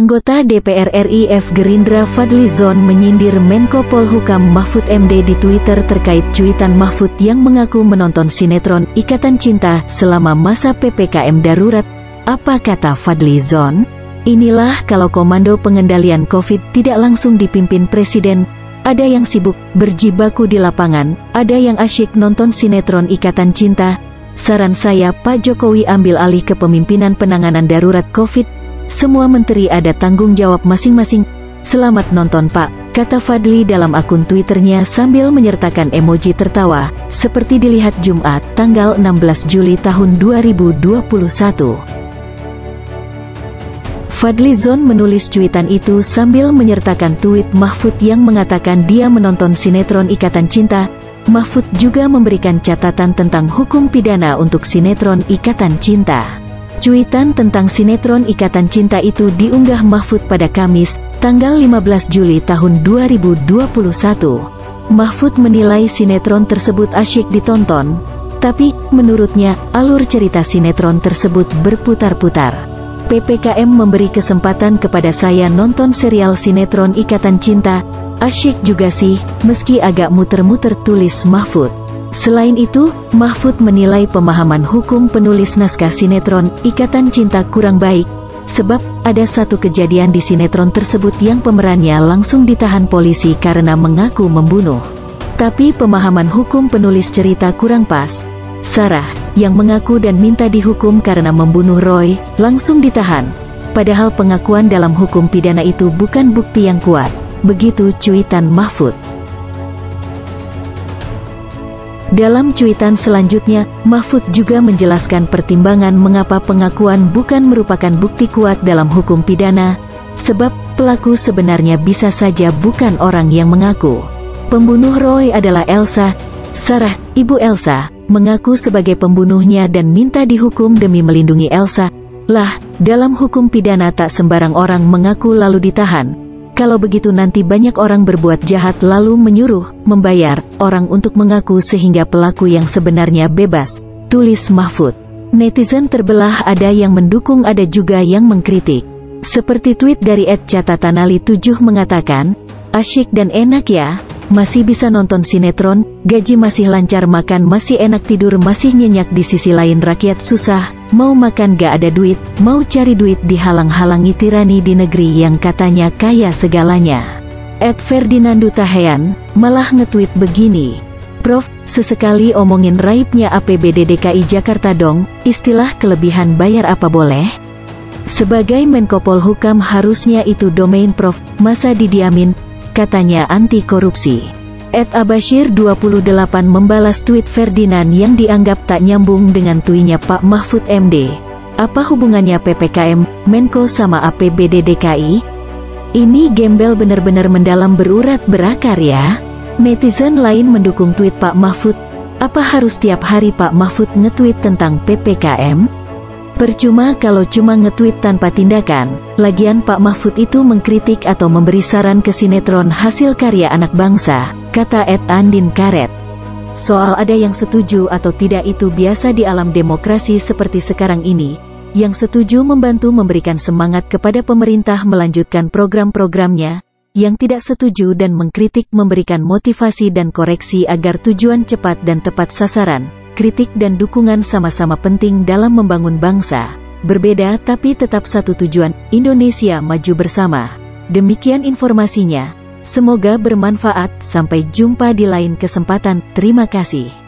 Anggota DPR RI F Gerindra Fadly Zon menyindir Menko Polhukam Mahfud MD di Twitter terkait cuitan Mahfud yang mengaku menonton sinetron Ikatan Cinta selama masa PPKM darurat. Apa kata Fadly Zon? Inilah kalau komando pengendalian COVID tidak langsung dipimpin Presiden. Ada yang sibuk berjibaku di lapangan, ada yang asyik nonton sinetron Ikatan Cinta. Saran saya Pak Jokowi ambil alih kepemimpinan penanganan darurat COVID. Semua menteri ada tanggung jawab masing-masing. Selamat nonton Pak, kata Fadly dalam akun Twitternya sambil menyertakan emoji tertawa, seperti dilihat Jumat, tanggal 16 Juli tahun 2021. Fadly Zon menulis cuitan itu sambil menyertakan tweet Mahfud yang mengatakan dia menonton sinetron Ikatan Cinta. Mahfud juga memberikan catatan tentang hukum pidana untuk sinetron Ikatan Cinta. Cuitan tentang sinetron Ikatan Cinta itu diunggah Mahfud pada Kamis, tanggal 15 Juli tahun 2021. Mahfud menilai sinetron tersebut asyik ditonton, tapi, menurutnya, alur cerita sinetron tersebut berputar-putar. PPKM memberi kesempatan kepada saya nonton serial sinetron Ikatan Cinta, asyik juga sih, meski agak muter-muter, tulis Mahfud. Selain itu, Mahfud menilai pemahaman hukum penulis naskah sinetron Ikatan Cinta kurang baik, sebab ada satu kejadian di sinetron tersebut yang pemerannya langsung ditahan polisi karena mengaku membunuh. Tapi pemahaman hukum penulis cerita kurang pas. Sarah, yang mengaku dan minta dihukum karena membunuh Roy, langsung ditahan. Padahal pengakuan dalam hukum pidana itu bukan bukti yang kuat. Begitu cuitan Mahfud. Dalam cuitan selanjutnya, Mahfud juga menjelaskan pertimbangan mengapa pengakuan bukan merupakan bukti kuat dalam hukum pidana, sebab pelaku sebenarnya bisa saja bukan orang yang mengaku. Pembunuh Roy adalah Elsa. Sarah, ibu Elsa, mengaku sebagai pembunuhnya dan minta dihukum demi melindungi Elsa. Lah, dalam hukum pidana tak sembarang orang mengaku lalu ditahan. Kalau begitu nanti banyak orang berbuat jahat lalu menyuruh, membayar, orang untuk mengaku sehingga pelaku yang sebenarnya bebas, tulis Mahfud. Netizen terbelah, ada yang mendukung ada juga yang mengkritik. Seperti tweet dari @catatanali7 mengatakan, asyik dan enak ya, masih bisa nonton sinetron, gaji masih lancar, makan masih enak, tidur masih nyenyak. Di sisi lain rakyat susah, mau makan gak ada duit, mau cari duit dihalang-halangi tirani di negeri yang katanya kaya segalanya. @Ferdinando Tahean malah nge-tweet begini, Prof, sesekali omongin raibnya APBD DKI Jakarta dong, istilah kelebihan bayar apa boleh? Sebagai Menko Polhukam harusnya itu domain Prof, masa didiamin, katanya anti korupsi. @Abashir28 membalas tweet Ferdinand yang dianggap tak nyambung dengan tweetnya Pak Mahfud MD. Apa hubungannya PPKM, Menko sama APBD DKI? Ini gembel bener-bener mendalam berurat berakar ya. Netizen lain mendukung tweet Pak Mahfud. Apa harus tiap hari Pak Mahfud nge-tweet tentang PPKM? Percuma kalau cuma nge-tweet tanpa tindakan. Lagian Pak Mahfud itu mengkritik atau memberi saran ke sinetron hasil karya anak bangsa, kata @Andin Karet. Soal ada yang setuju atau tidak itu biasa di alam demokrasi seperti sekarang ini. Yang setuju membantu memberikan semangat kepada pemerintah melanjutkan program-programnya, yang tidak setuju dan mengkritik memberikan motivasi dan koreksi agar tujuan cepat dan tepat sasaran. Kritik dan dukungan sama-sama penting dalam membangun bangsa. Berbeda tapi tetap satu tujuan, Indonesia maju bersama. Demikian informasinya. Semoga bermanfaat. Sampai jumpa di lain kesempatan. Terima kasih.